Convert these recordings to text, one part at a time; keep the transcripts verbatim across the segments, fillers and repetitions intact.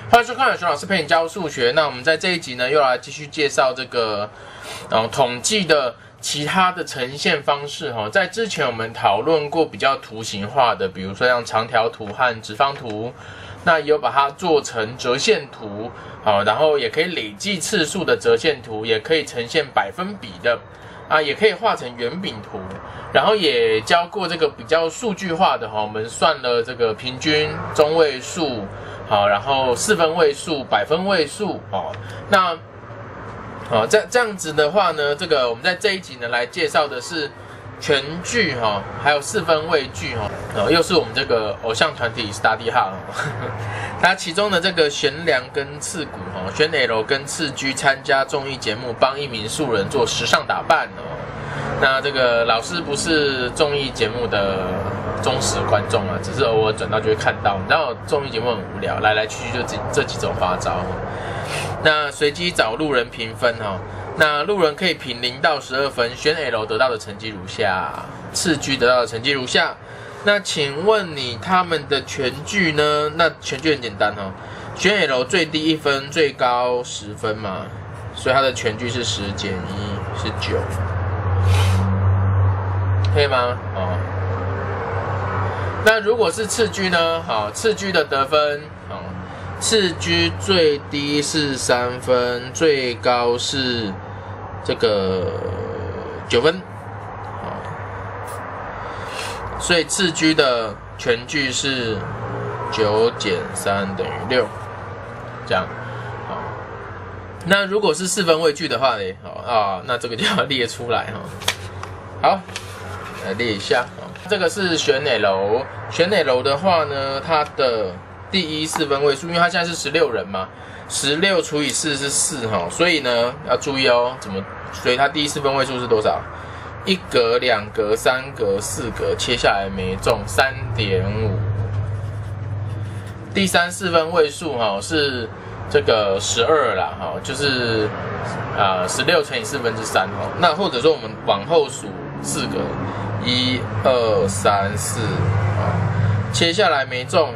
欢迎收看熊老师陪你教数学。那我们在这一集呢，又来继续介绍这个，呃，统计的其他的呈现方式哈。在之前我们讨论过比较图形化的，比如说像长条图和直方图，那也有把它做成折线图，好，然后也可以累计次数的折线图，也可以呈现百分比的。啊，也可以画成圆饼图，然后也教过这个比较数据化的哈，我们算了这个平均、中位数，好，然后四分位数、百分位数，哦，那，好，这这样子的话呢，这个我们在这一集呢来介绍的是全句哈，还有四分位句哈，哦，又是我们这个偶像团体 Study Hard， 它其中的这个悬梁跟刺股哈，选 L 跟次居参加综艺节目，帮一名素人做时尚打扮哦。那这个老师不是综艺节目的忠实观众啊，只是偶尔转到就会看到。你知道综艺节目很无聊，来来去去就这这几种花招。那随机找路人评分哈。那路人可以评零到十二分，选 L 得到的成绩如下，次居得到的成绩如下。那请问你他们的全句呢？那全句很简单哈，选 L 最低一分，最高十分嘛，所以它的全句是十减一是九，可以吗？哦。那如果是次居呢？好，次居的得分，好，次居最低是三分，最高是这个九分，好，所以次居的全句是九减三等于六，这样，好。那如果是四分位句的话呢？好啊，那这个就要列出来哈。好，来列一下。这个是选 L， 选 L 的话呢，它的第一四分位数，因为它现在是十六人嘛，十六除以四是四哈，所以呢要注意哦，怎么？所以它第一四分位数是多少？一格、两格、三格、四格，切下来没中 三点五。第三四分位数哈是这个十二啦哈，就是啊十六乘以四分之三哈。那或者说我们往后数四格，一二三四，切下来没中。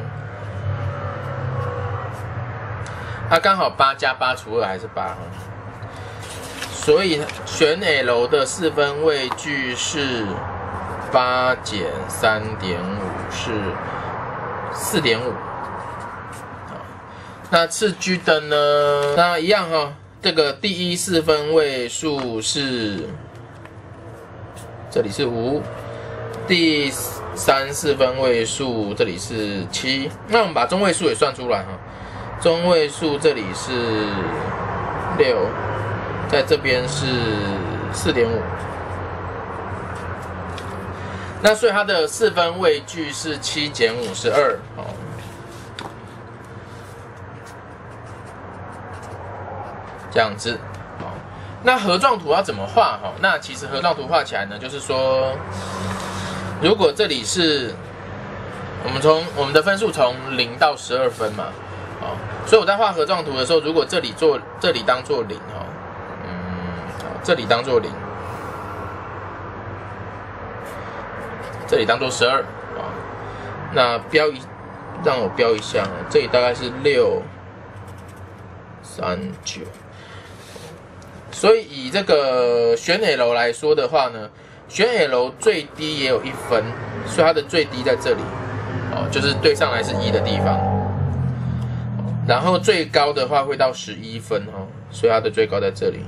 它刚好八加八除二还是八，所以选 L 的四分位句是八减三点五是四点五。那次居的呢？那一样哈，这个第一四分位数是这里是五，第三四分位数这里是七。那我们把中位数也算出来哈。中位数这里是六，在这边是 四点五。那所以它的四分位句是七减五是二，好。这样子，好。那核状图要怎么画？哈，那其实核状图画起来呢，就是说，如果这里是我们从我们的分数从零到十二分嘛。好，所以我在画核状图的时候，如果这里做这里当做零哈，嗯，这里当做零，这里当做十二啊，那标一让我标一下，这里大概是六三九，所以以这个选 L 来说的话呢，选 L 最低也有一分，所以它的最低在这里，哦，就是对上来是一的地方。然后最高的话会到十一分哈，所以它的最高在这里，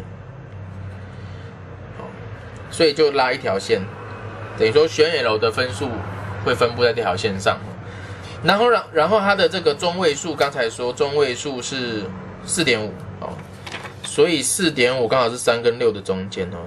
好，所以就拉一条线，等于说选 L 的分数会分布在这条线上，然后然然后它的这个中位数，刚才说中位数是 四点五，哦，所以 四点五刚好是三跟六的中间哦，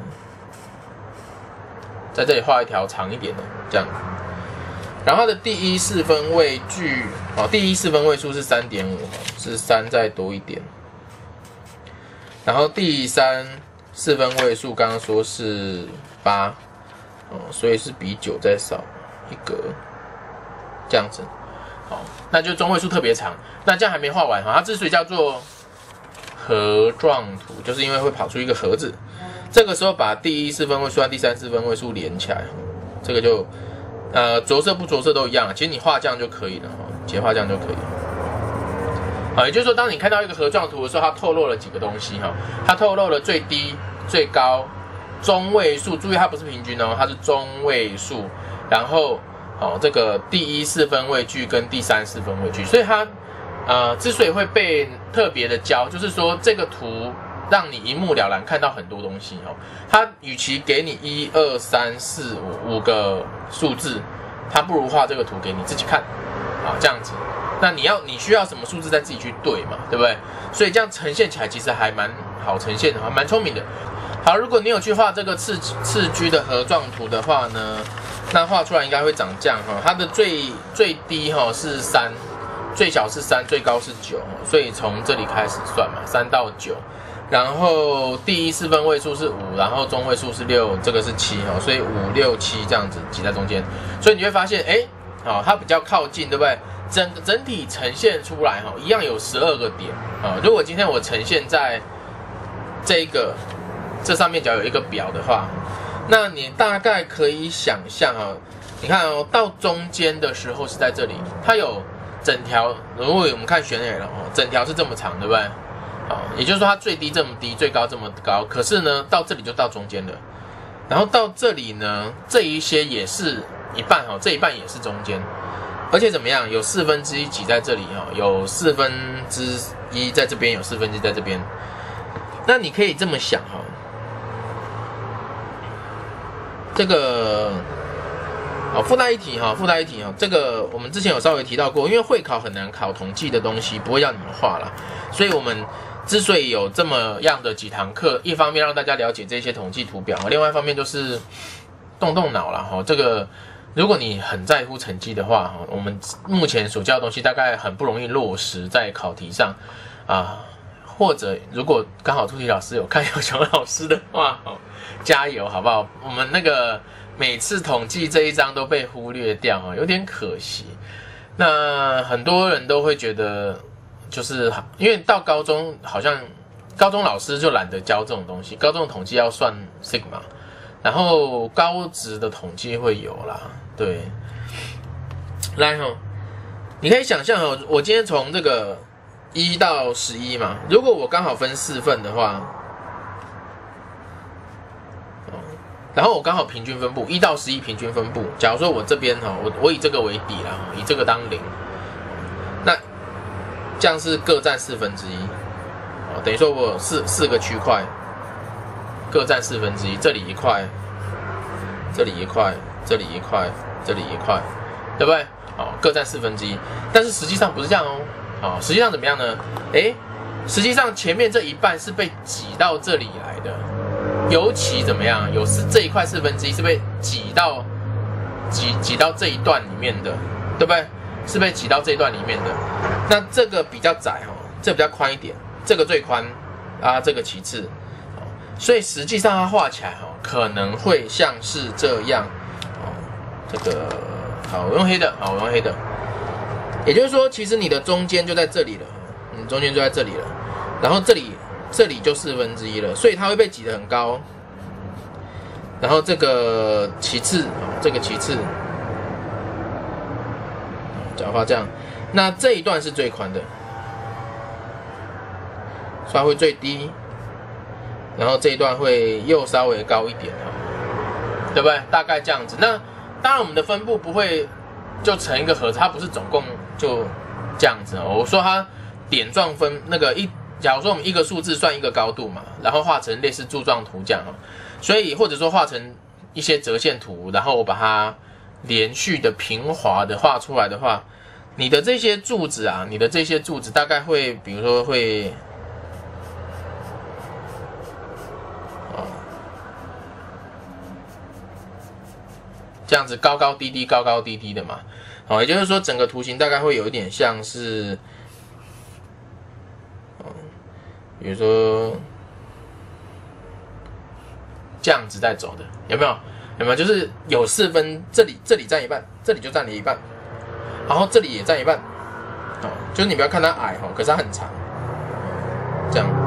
在这里画一条长一点的这样。然后它的第一四分位句，哦，第一四分位数是 三点五， 是三再多一点。然后第三四分位数刚刚说是八，哦，所以是比九再少一格，这样子。好，那就中位数特别长。那这样还没画完哈，它之所以叫做核状图，就是因为会跑出一个盒子。这个时候把第一四分位数和第三四分位数连起来，这个就。呃，着色不着色都一样，其实你画这样就可以了哈，斜画这样就可以了。 啊，也就是说，当你看到一个盒状图的时候，它透露了几个东西哈，它透露了最低、最高、中位数，注意它不是平均哦，它是中位数，然后哦这个第一四分位距跟第三四分位距，所以它呃之所以会被特别的教，就是说这个图让你一目了然看到很多东西哦，它与其给你一二三四五五个数字，它不如画这个图给你自己看啊，这样子。那你要你需要什么数字再自己去对嘛，对不对？所以这样呈现起来其实还蛮好呈现的，还蛮聪明的。好，如果你有去画这个次次居的盒状图的话呢，那画出来应该会长这样哈。它的最最低哈是三，最小是三，最高是九，所以从这里开始算嘛，三到九。然后第一四分位数是五，然后中位数是六，这个是七哈，所以五六七这样子挤在中间。所以你会发现，哎，好，它比较靠近，对不对？整整体呈现出来哈，一样有十二个点啊。如果今天我呈现在这个这上面，只要有一个表的话，那你大概可以想象哈，你看哦，到中间的时候是在这里，它有整条，如果我们看旋 L 哦，整条是这么长，对不对？啊，也就是说它最低这么低，最高这么高，可是呢，到这里就到中间了，然后到这里呢，这一些也是一半哈，这一半也是中间。而且怎么样？有四分之一挤在这里哈，有四分之一在这边，有四分之一在这边。那你可以这么想哈，这个好附带一提哈，附带一提哈，这个我们之前有稍微提到过，因为会考很难考统计的东西，不会让你们画啦，所以我们之所以有这么样的几堂课，一方面让大家了解这些统计图表，另外一方面就是动动脑啦哈，这个。如果你很在乎成绩的话，我们目前所教的东西大概很不容易落实在考题上啊，或者如果刚好出题老师有看有熊老师的话，加油好不好？我们那个每次统计这一章都被忽略掉，有点可惜。那很多人都会觉得，就是因为到高中好像高中老师就懒得教这种东西，高中的统计要算 sigma。然后高职的统计会有啦，对，来哈，你可以想象哈，我今天从这个一到十一嘛，如果我刚好分四份的话，然后我刚好平均分布一到十一平均分布，假如说我这边哈，我我以这个为底啦，以这个当零，那这样是各占四分之一，等于说我有四四个区块。各占四分之一，这里一块，这里一块，这里一块，这里一块，对不对？好，各占四分之一。但是实际上不是这样哦。好，实际上怎么样呢？诶，实际上前面这一半是被挤到这里来的，尤其怎么样？有是这一块四分之一是被挤到挤挤到这一段里面的，对不对？是被挤到这一段里面的。那这个比较窄哦，这个比较宽一点，这个最宽啊，这个其次。所以实际上它画起来哈，可能会像是这样，哦，这个好，我用黑的，好，我用黑的，也就是说，其实你的中间就在这里了，你中间就在这里了，然后这里这里就四分之一了，所以它会被挤得很高，然后这个其次，这个其次，假如画这样，那这一段是最宽的，所以它会最低。然后这一段会又稍微高一点，对不对？大概这样子。那当然我们的分布不会就成一个盒子，它不是总共就这样子。我说它点状分那个一，假如说我们一个数字算一个高度嘛，然后画成类似柱状图这样，所以或者说画成一些折线图，然后我把它连续的平滑的画出来的话，你的这些柱子啊，你的这些柱子大概会，比如说会。这样子高高低低高高低低的嘛，好，也就是说整个图形大概会有一点像是，比如说这样子在走的，有没有？有没有？就是有四分，这里这里占一半，这里就占了一半，然后这里也占一半，哦，就是你不要看它矮哈，可是它很长，这样。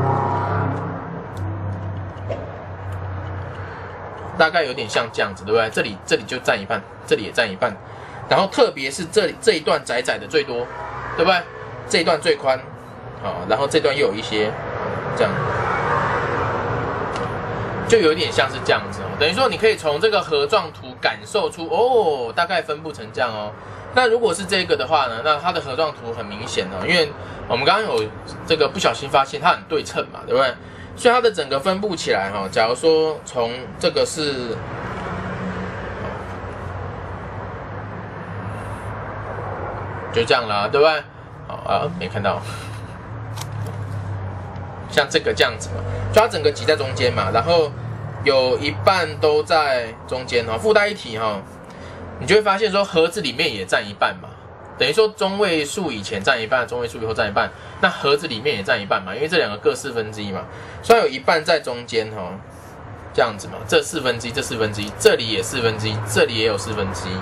大概有点像这样子，对不对？这里这里就占一半，这里也占一半，然后特别是这里这一段窄窄的最多，对不对？这一段最宽， 好，然后这段又有一些这样，就有点像是这样子哦。等于说你可以从这个核状图感受出哦，大概分布成这样哦。那如果是这个的话呢，那它的核状图很明显哦，因为我们刚刚有这个不小心发现它很对称嘛，对不对？所以它的整个分布起来哈，假如说从这个是，就这样啦，对不对？好啊，没看到，像这个这样子嘛，就它整个挤在中间嘛，然后有一半都在中间哈，附带一提哈。你就会发现说盒子里面也占一半嘛，等于说中位数以前占一半，中位数以后占一半，那盒子里面也占一半嘛，因为这两个各四分之一嘛，所以有一半在中间哈，这样子嘛，这四分之一，这四分之一，这里也四分之一，这里也有四分之一，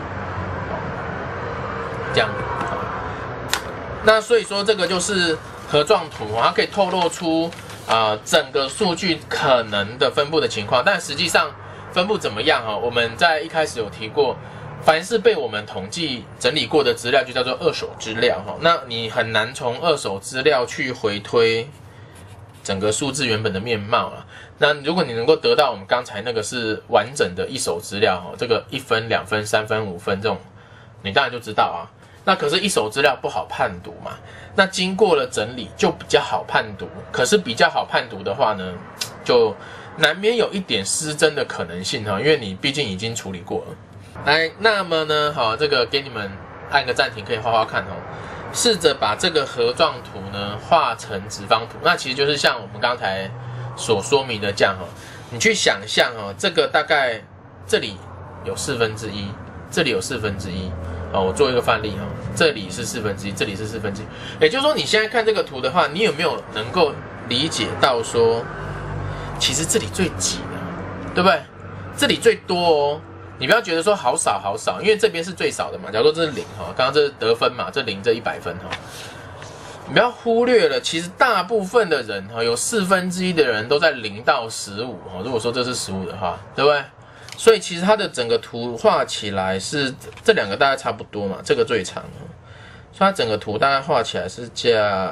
这样。那所以说这个就是核状图，它可以透露出啊、呃、整个数据可能的分布的情况，但实际上分布怎么样哈？我们在一开始有提过。凡是被我们统计整理过的资料，就叫做二手资料哈。那你很难从二手资料去回推整个数字原本的面貌啊。那如果你能够得到我们刚才那个是完整的一手资料哈，这个一分、两分、三分、五分这种，你当然就知道啊。那可是，一手资料不好判读嘛。那经过了整理就比较好判读，可是比较好判读的话呢，就难免有一点失真的可能性哈，因为你毕竟已经处理过了。来，那么呢，好，这个给你们按个暂停，可以画画看哦。试着把这个核状图呢画成直方图，那其实就是像我们刚才所说明的这样哦。你去想象哦，这个大概这里有四分之一，这里有四分之一哦。我做一个范例哦，这里是四分之一，这里是四分之一。也就是说，你现在看这个图的话，你有没有能够理解到说，其实这里最挤的，对不对？这里最多哦。你不要觉得说好少好少，因为这边是最少的嘛。假如说这是零哈，刚刚这是得分嘛，这零这一百分哈，你不要忽略了，其实大部分的人哈，有四分之一的人都在零到十五哈。如果说这是十五的话，对不对？所以其实它的整个图画起来是这两个大概差不多嘛，这个最长，所以它整个图大概画起来是这样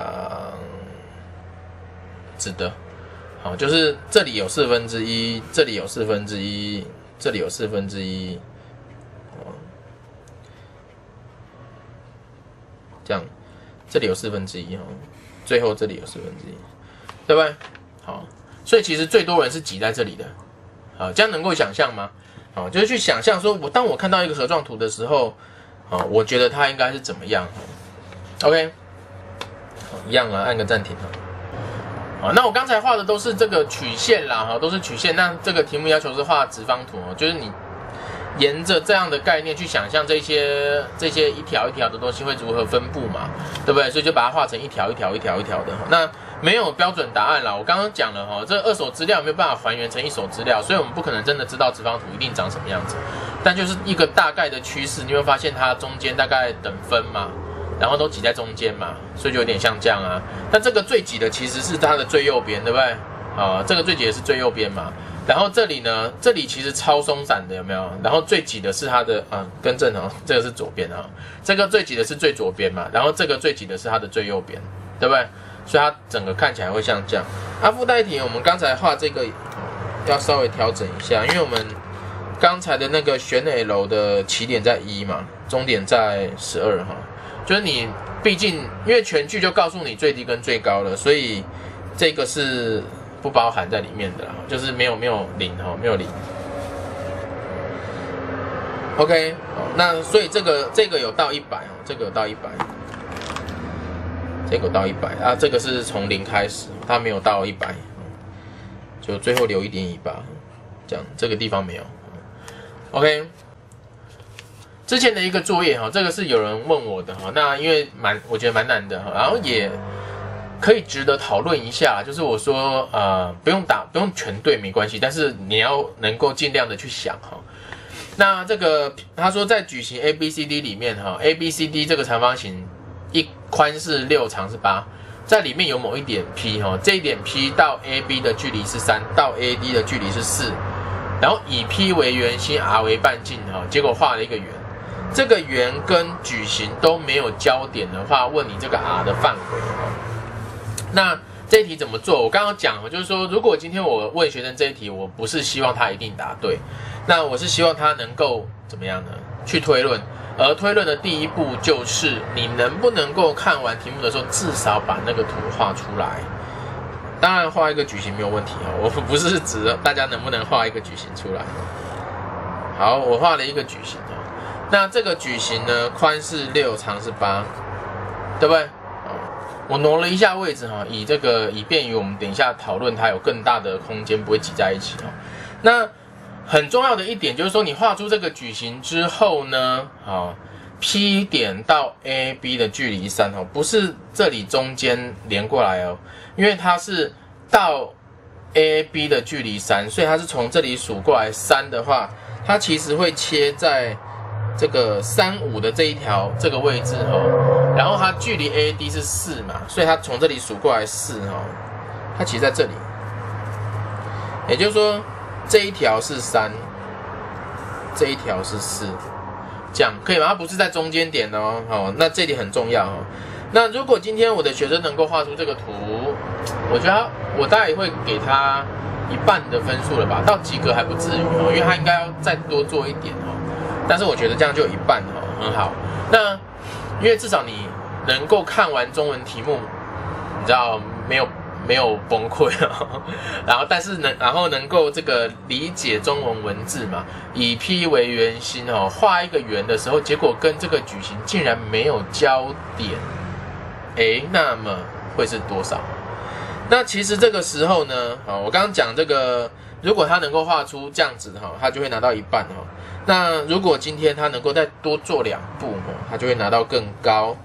子的。好，就是这里有四分之一，这里有四分之一。这里有四分之一，这样，这里有四分之一哈，最后这里有四分之一，对不对？好，所以其实最多人是挤在这里的，好，这样能够想象吗？好，就是去想象说，我当我看到一个核状图的时候，好，我觉得它应该是怎么样 ？OK， 好，一样啊，按个暂停哈。好，那我刚才画的都是这个曲线啦，哈，都是曲线。那这个题目要求是画直方图哦，就是你沿着这样的概念去想象这些这些一条一条的东西会如何分布嘛，对不对？所以就把它画成一条一条一条一条的。那没有标准答案啦，我刚刚讲了哈，这二手资料没有办法还原成一手资料，所以我们不可能真的知道直方图一定长什么样子，但就是一个大概的趋势，你会发现它中间大概等分嘛。然后都挤在中间嘛，所以就有点像这样啊。但这个最挤的其实是它的最右边，对不对？啊，这个最挤的是最右边嘛。然后这里呢，这里其实超松散的，有没有？然后最挤的是它的啊，更正哦，这个是左边啊。这个最挤的是最左边嘛，然后这个最挤的是它的最右边，对不对？所以它整个看起来会像这样。啊，附带题我们刚才画这个要稍微调整一下，因为我们刚才的那个选 L 的起点在一嘛，终点在十二哈。就是你，毕竟因为全句就告诉你最低跟最高了，所以这个是不包含在里面的，就是没有没有零哈，没有零。OK， 那所以这个这个有到一百哦，这个有到一百，这个有到一百啊，这个是从零开始，它没有到一百，就最后留一点尾巴，这样这个地方没有。OK。之前的一个作业哈，这个是有人问我的哈，那因为蛮我觉得蛮难的哈，然后也可以值得讨论一下。就是我说呃不用打不用全对没关系，但是你要能够尽量的去想哈。那这个他说在矩形 A B C D 里面哈 ，A B C D 这个长方形一宽是六，长是八，在里面有某一点 P 哈，这一点 P 到 A B 的距离是三，到 A D 的距离是四，然后以 P 为圆心 ，R 为半径哈，结果画了一个圆。这个圆跟矩形都没有交点的话，问你这个 R 的范围哦。 那这一题怎么做？我刚刚讲，就是说，如果今天我问学生这一题，我不是希望他一定答对，那我是希望他能够怎么样呢？去推论。而推论的第一步就是你能不能够看完题目的时候，至少把那个图画出来。当然，画一个矩形没有问题哦，我不是指大家能不能画一个矩形出来。好，我画了一个矩形哦。那这个矩形呢，宽是六，长是八，对不对？我挪了一下位置哈，以这个以便于我们等一下讨论它有更大的空间，不会挤在一起哦。那很重要的一点就是说，你画出这个矩形之后呢，好 ，P 点到 A B 的距离三哦，不是这里中间连过来哦，因为它是到 A B 的距离三，所以它是从这里数过来三的话，它其实会切在这个三五的这一条这个位置哦，然后它距离 A D 是四嘛，所以它从这里数过来四哦，它其实在这里，也就是说。这一条是三，这一条是四，这样可以吗？它不是在中间点哦，好，那这里很重要哦。那如果今天我的学生能够画出这个图，我觉得他我大概也会给他一半的分数了吧，到及格还不至于哦，因为他应该要再多做一点哦。但是我觉得这样就有一半哦，很好。那因为至少你能够看完中文题目，你知道没有？没有崩溃哦，然后但是能然后能够这个理解中文文字嘛，以 P 为圆心哦，画一个圆的时候，结果跟这个矩形竟然没有交点，哎，那么会是多少？那其实这个时候呢，啊，我刚刚讲这个，如果他能够画出这样子哈，他就会拿到一半哈。那如果今天他能够再多做两步哦，他就会拿到更高。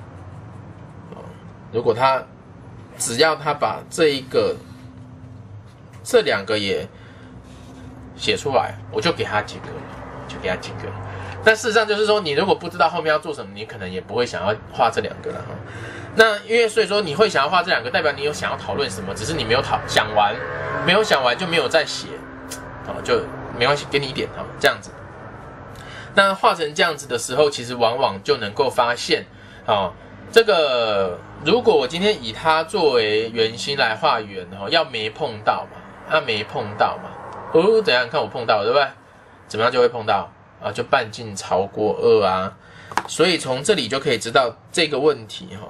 如果他只要他把这一个、这两个也写出来，我就给他及格，就给他及格。但事实上就是说，你如果不知道后面要做什么，你可能也不会想要画这两个了哈。那因为所以说你会想要画这两个，代表你有想要讨论什么，只是你没有讨想完，没有想完就没有再写，啊，就没关系，给你一点哈，这样子。那画成这样子的时候，其实往往就能够发现，啊。这个如果我今天以它作为圆心来画圆哦，要没碰到嘛，啊没碰到嘛，哦怎样？看我碰到了对不对？怎么样就会碰到啊？就半径超过二啊，所以从这里就可以知道这个问题哈、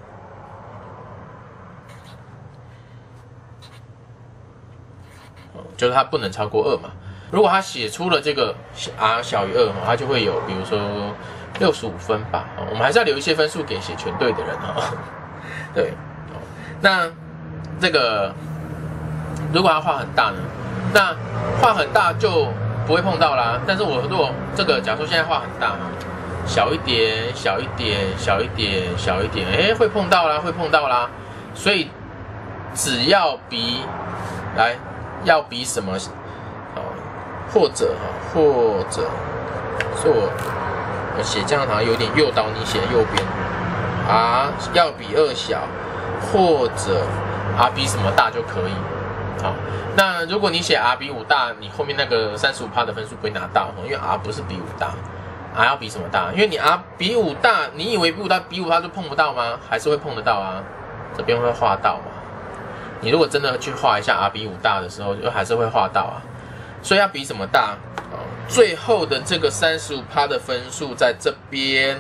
哦，就是它不能超过二嘛。如果他写出了这个 r 小于二，它就会有比如说。六十五分吧，我们还是要留一些分数给写全对的人哈。对，那这个如果他画很大呢？那画很大就不会碰到啦。但是我如果这个，假如说现在画很大，小一点，小一点，小一点，小一点，哎，会碰到啦，会碰到啦。所以只要比来要比什么，哦，或者哈，或者，所以我。我写这样好像有点诱导你写右边 ，r 要比二小，或者 r 比什么大就可以。好，那如果你写 r 比五大，你后面那个 百分之三十五 的分数不会拿到，因为 r 不是比五大 ，r 要比什么大？因为你 r 比五大，你以为比五大比五大就碰不到吗？还是会碰得到啊，这边会画到嘛。你如果真的去画一下 r 比五大的时候，就还是会画到啊。所以要比什么大？最后的这个 百分之三十五 的分数在这边，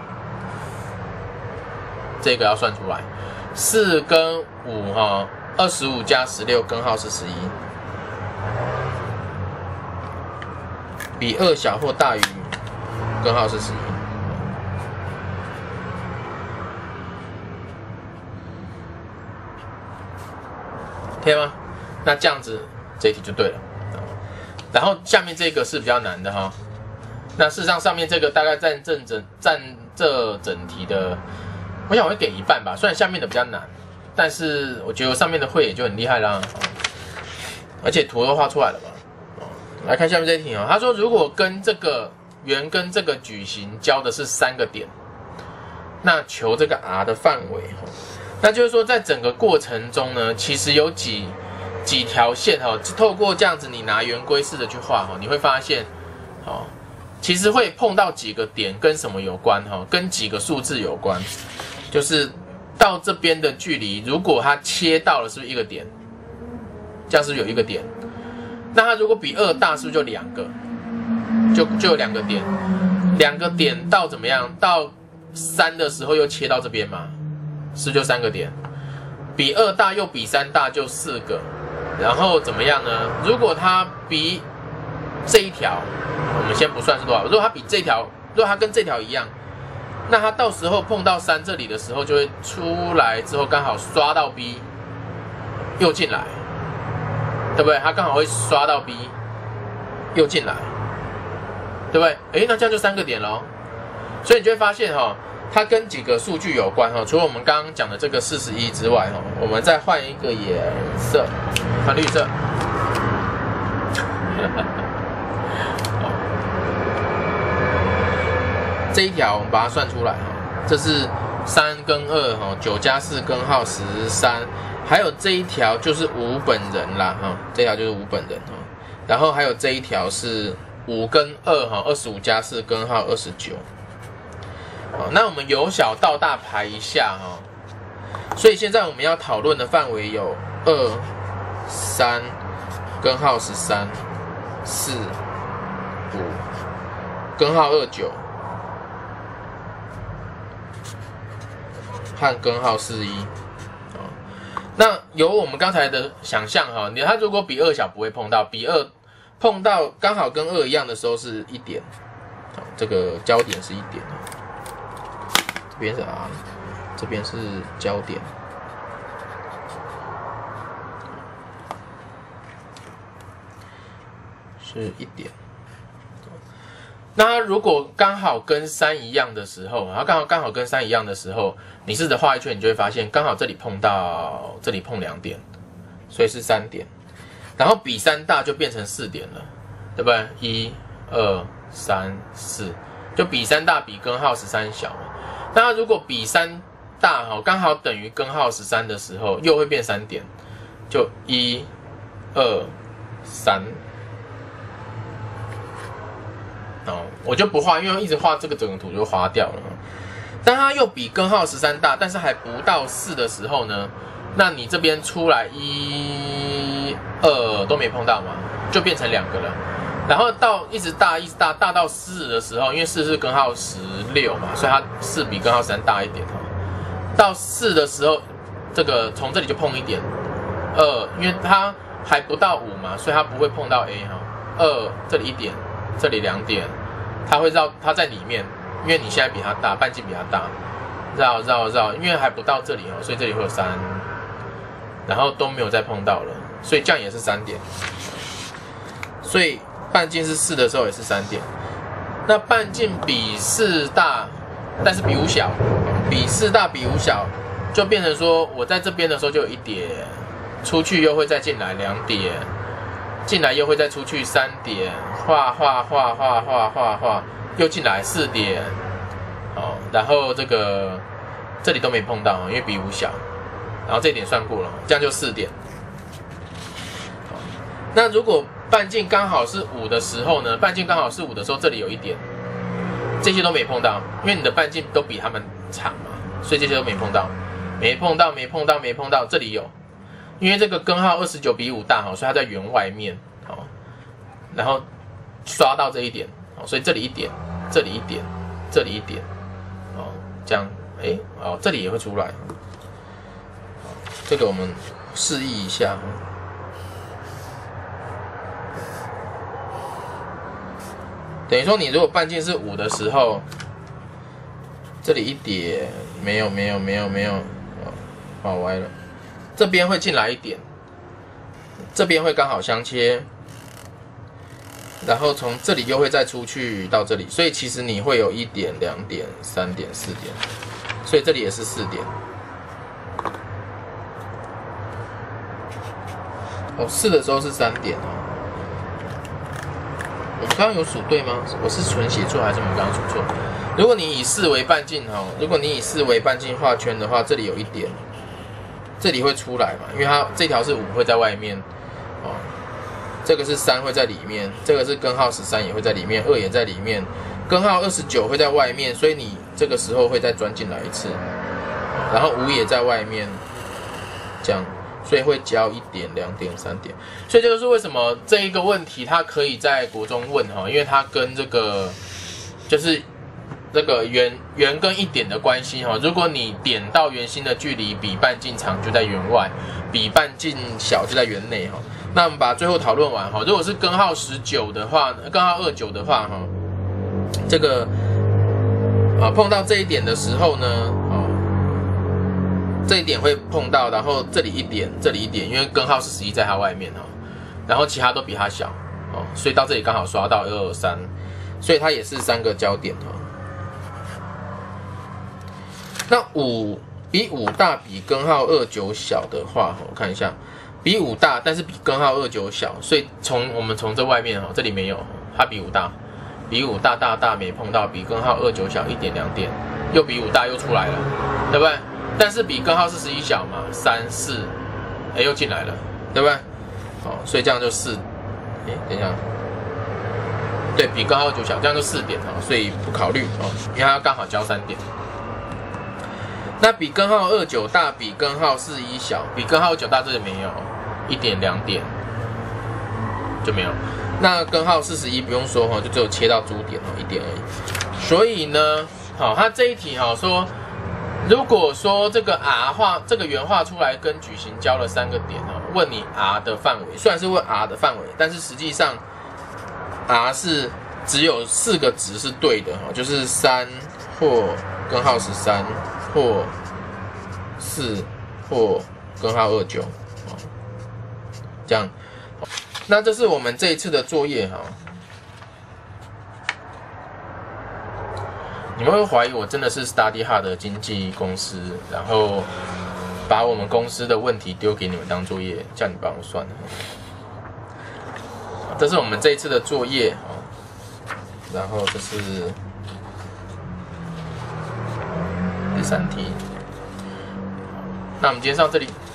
这个要算出来，四跟五哈，二十五加十六，根号是十一，比二小或大于，根号是十一，可以吗？那这样子这一题就对了。然后下面这个是比较难的哈，那事实上上面这个大概占整整占这整题的，我想我会给一半吧。虽然下面的比较难，但是我觉得上面的会也就很厉害啦，而且图都画出来了嘛。来看下面这一题哦，他说如果跟这个圆跟这个矩形交的是三个点，那求这个 r 的范围，那就是说在整个过程中呢，其实有几。几条线哈，透过这样子你拿圆规式的去画哈，你会发现，哦，其实会碰到几个点跟什么有关哈，跟几个数字有关，就是到这边的距离，如果它切到了，是不是一个点？这样是不是有一个点？那它如果比二大，是不是就两个？就就有两个点，两个点到怎么样？到三的时候又切到这边嘛，是不是就三个点？比二大又比三大就四个，然后怎么样呢？如果它比这一条，我们先不算是多少，如果它比这条，如果它跟这条一样，那它到时候碰到三这里的时候，就会出来之后刚好刷到 B， 又进来，对不对？它刚好会刷到 B， 又进来，对不对？诶，那这样就三个点咯。所以你就会发现哈、哦，它跟几个数据有关哈、哦。除了我们刚刚讲的这个四十一之外哈、哦，我们再换一个颜色，换绿色。这一条我们把它算出来哈，这是三跟二哈，九加四根号十三，还有这一条就是五本人啦哈，这条就是五本人哈，然后还有这一条是五跟二哈，二十五加四根号二十九。好，那我们由小到大排一下哈，所以现在我们要讨论的范围有二、三根号十三、四、五根号二九。和根号四一，那由我们刚才的想象哈，你它如果比二小不会碰到，比二碰到刚好跟二一样的时候是一点，这个焦点是一点，这边是 R， 这边是焦点，是一点。那它如果刚好跟三一样的时候，它刚好刚好跟三一样的时候，你试着画一圈，你就会发现刚好这里碰到这里碰两点，所以是三点，然后比三大就变成四点了，对不对？一、二、三、四，就比三大比根号十三小嘛。那它如果比三大哈，刚好等于根号十三的时候，又会变三点，就一、二、三。哦，我就不画，因为一直画这个整个图就花掉了。但它又比根号十三大，但是还不到四的时候呢，那你这边出来一、二都没碰到嘛，就变成两个了。然后到一直大，一直大，大到四的时候，因为四是根号十六嘛，所以它四比根号十三大一点哈。到四的时候，这个从这里就碰一点，二，因为它还不到五嘛，所以它不会碰到 A 哈。二这里一点。这里两点，它会绕，它在里面，因为你现在比它大，半径比它大，绕绕绕，因为还不到这里哦，所以这里会有三，然后都没有再碰到了，所以这样也是三点，所以半径是四的时候也是三点，那半径比四大，但是比五小，比四大比五小，就变成说我在这边的时候就有一点，出去又会再进来两点。进来又会再出去三点，画画画画画画画，又进来四点，好，然后这个这里都没碰到，因为比五小，然后这点算过了，这样就四点。那如果半径刚好是五的时候呢？半径刚好是五的时候，这里有一点，这些都没碰到，因为你的半径都比他们长嘛，所以这些都没碰到，没碰到，没碰到，没碰到，这里有。因为这个根号二十九比五大，所以它在圆外面，然后刷到这一点，所以这里一点，这里一点，这里一点，这样，哎，哦，这里也会出来，这个我们示意一下，等于说你如果半径是五的时候，这里一点，没有，没有，没有，没有，画歪了。这边会进来一点，这边会刚好相切，然后从这里又会再出去到这里，所以其实你会有一点、两点、三点、四点，所以这里也是四点。哦，四的时候是三点哦。我们刚刚有数对吗？我是纯写错还是我们刚刚数错？如果你以四为半径哈，如果你以四为半径画圈的话，这里有一点。这里会出来嘛？因为它这条是五会在外面，哦，这个是三会在里面，这个是根号十三也会在里面，二也在里面，根号二十九会在外面，所以你这个时候会再钻进来一次，哦， 然后五也在外面，这样，所以会交一点、两点、三点。所以这就是为什么这一个问题它可以在国中问哈，因为它跟这个就是这个圆圆跟一点的关系哈。如果你点到圆心的距离比半径长，就在圆外；比半径小就在圆内哈。那我们把最后讨论完哈。如果是根号十九的话，根号二九的话哈，这个啊碰到这一点的时候呢，哦，这一点会碰到，然后这里一点，这里一点，因为根号是十一在它外面哈，然后其他都比它小哦，所以到这里刚好刷到二二三，所以它也是三个交点哈。那五比五大比根号二九小的话，我看一下，比五大，但是比根号二九小，所以从我们从这外面哈，这里没有，它比五大，比五大大大没碰到，比根号二九小一点两点，又比五大又出来了，对不对？但是比根号四十一小嘛，三四，哎又进来了，对不对？好，所以这样就四，哎等一下，对比根号二九小，这样就四点哈，所以不考虑哦，因为它刚好交三点。那比根号二九大，比根号四十一小，比根号九大这里没有，一点两点就没有。那根号四十一不用说哈，就只有切到珠点哦，一点而已。所以呢，好，它这一题哈说，如果说这个 R 画这个圆画出来跟矩形交了三个点哦，问你 R 的范围，虽然是问 R 的范围，但是实际上 R 是只有四个值是对的哈，就是三或根号十三。或四或根号二九，这样。那这是我们这一次的作业哈。你们会怀疑我真的是 Study Hard 的经纪公司，然后把我们公司的问题丢给你们当作业，叫你帮我算。这是我们这一次的作业啊，然后这是第三题。那我们今天上这里。